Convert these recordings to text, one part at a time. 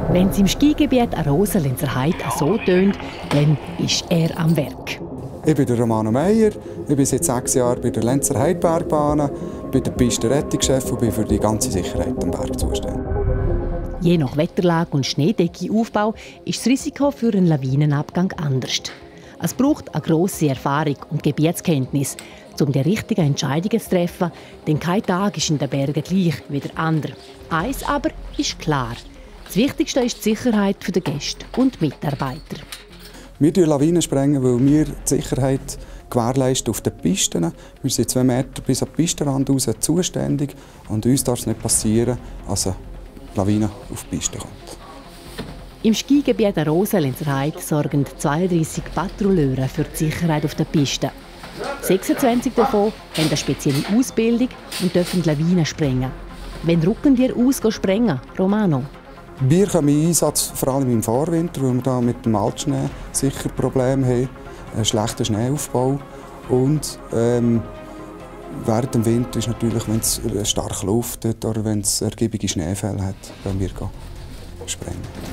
Wenn es im Skigebiet Rosa-Lenzer Heide so tönt, dann ist er am Werk. Ich bin Romano Meyer, ich bin seit 6 Jahren bei der Lenzer Heide-Bergbahn, bin der Pistenrettungschef und bin für die ganze Sicherheit am Berg zuständig. Je nach Wetterlage und Schneedeckeaufbau ist das Risiko für einen Lawinenabgang anders. Es braucht eine grosse Erfahrung und Gebietskenntnis, um die richtigen Entscheidungen zu treffen, denn kein Tag ist in den Bergen gleich wie der andere. Eins aber ist klar: Das Wichtigste ist die Sicherheit der Gäste und Mitarbeiter. Wir sprengen Lawinen, weil wir die Sicherheit gewährleisten auf den Pisten. Wir sind 2 Meter bis an den Pistenrand raus zuständig und uns darf es nicht passieren, dass eine Lawine auf die Piste kommt. Im Skigebiet Rosa-Lenzer Heide sorgen 32 Patrouilleure für die Sicherheit auf der Piste. 26 davon haben eine spezielle Ausbildung und dürfen Lawinen sprengen. Wann rücken die aus sprengen, Romano? Wir kommen in Einsatz vor allem im Vorwinter, weil wir da mit dem Altschnee sicher Probleme haben, einen schlechten Schneeaufbau. Und während dem Winter ist natürlich, wenn es stark luftet oder wenn es ergiebige Schneefälle hat, können wir sprengen.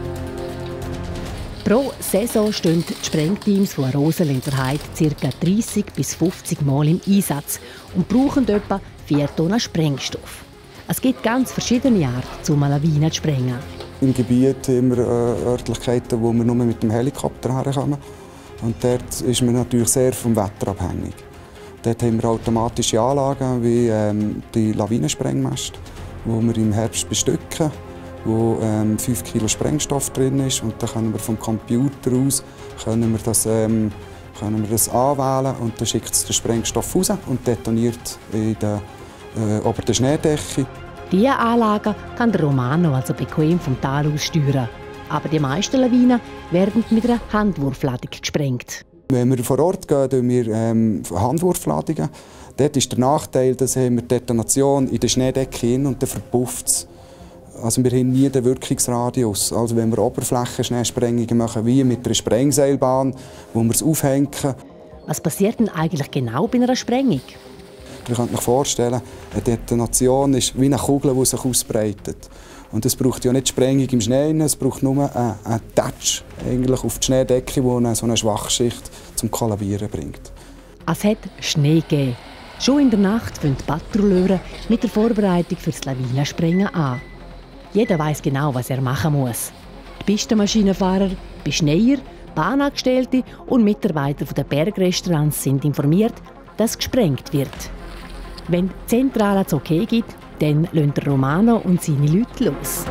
Pro Saison stehen die Sprengteams von Rosa-Lenzer Heide ca. 30 bis 50 Mal im Einsatz und brauchen etwa 4 Tonnen Sprengstoff. Es gibt ganz verschiedene Arten, um eine Lawine zu sprengen. Im Gebiet haben wir Örtlichkeiten, wo wir nur mit dem Helikopter herkommen. Und dort ist man natürlich sehr vom Wetter abhängig. Dort haben wir automatische Anlagen wie die Lawinensprengmaste, wo wir im Herbst bestücken, wo 5 Kilo Sprengstoff drin ist. Und dann können wir vom Computer aus das anwählen und dann schickt es den Sprengstoff raus und detoniert in der obersten Schneedecke. Diese Anlagen kann der Romano also bequem vom Tal aus steuern. Aber die meisten Lawinen werden mit einer Handwurfladung gesprengt. Wenn wir vor Ort gehen, tun wir Handwurfladungen. Dort ist der Nachteil, dass wir die Detonation in der Schneedecke hin und dann verpufft es. Also wir haben nie den Wirkungsradius. Also wenn wir Oberflächenschneesprengungen machen, wie mit einer Sprengseilbahn, wo wir es aufhängen. Was passiert denn eigentlich genau bei einer Sprengung? Ihr könnt euch vorstellen, eine Detonation ist wie eine Kugel, die sich ausbreitet. Und es braucht ja nicht Sprengung im Schnee, es braucht nur einen Touch eigentlich auf die Schneedecke, die so eine Schwachschicht zum Kollabieren bringt. Es hat Schnee gegeben. Schon in der Nacht fangen die Patrouilleure mit der Vorbereitung für das Lawinensprengen an. Jeder weiß genau, was er machen muss. Die Pistenmaschinenfahrer, Beschneier, Bahnangestellte und Mitarbeiter der Bergrestaurants sind informiert, dass gesprengt wird. Wenn die Zentrale das Okay gibt, dann lassen Romano und seine Leute los.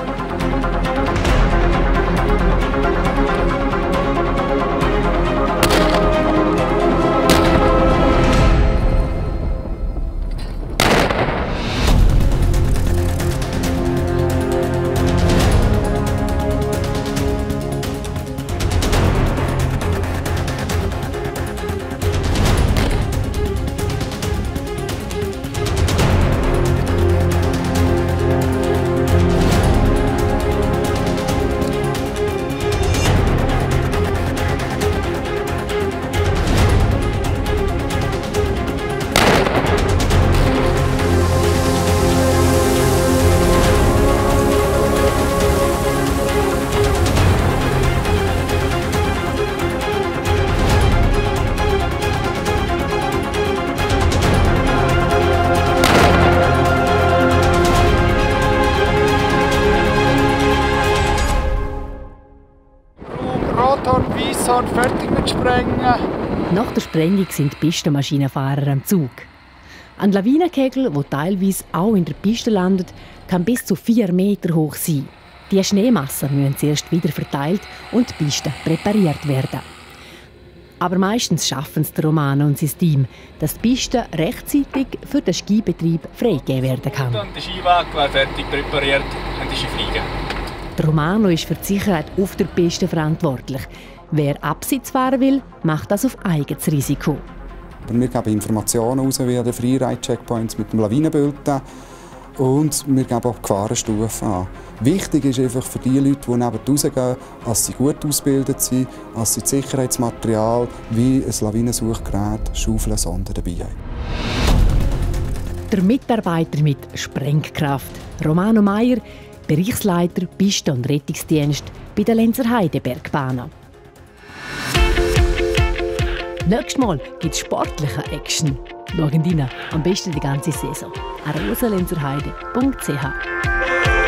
Fertig mit Sprengen. Nach der Sprengung sind die Pistenmaschinenfahrer am Zug. Ein Lawinenkegel, der teilweise auch in der Piste landet, kann bis zu 4 Meter hoch sein. Die Schneemassen müssen zuerst wieder verteilt und die Piste präpariert werden. Aber meistens schaffen es der Romano und sein Team, dass die Piste rechtzeitig für den Skibetrieb freigegeben werden kann. Dann der Skiwagen wäre fertig präpariert und die Skifliegen. Der Romano ist für die Sicherheit auf der Piste verantwortlich. Wer Abseits fahren will, macht das auf eigenes Risiko. Wir geben Informationen raus via den Freeride-Checkpoints mit dem Lawinenbulletin und wir geben auch die Gefahrenstufen an. Wichtig ist einfach für die Leute, die neben rausgehen, dass sie gut ausgebildet sind, dass sie das Sicherheitsmaterial wie ein Lawinensuchgerät, Schaufeln, Sonden dabei haben. Der Mitarbeiter mit Sprengkraft, Romano Meyer, Bereichsleiter Piste- und Rettungsdienst bei der Lenzerheide Bergbahnen. Nächstes Mal gibt es sportliche Action. Schauen rein, am besten die ganze Saison. arosalenzerheide.ch